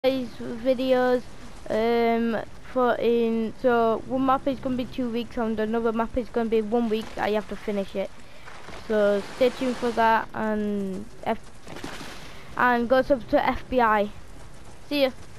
videos so one map is going to be 2 weeks and another map is going to be 1 week. I have to finish it, so stay tuned for that, and go sub to FBI. See ya.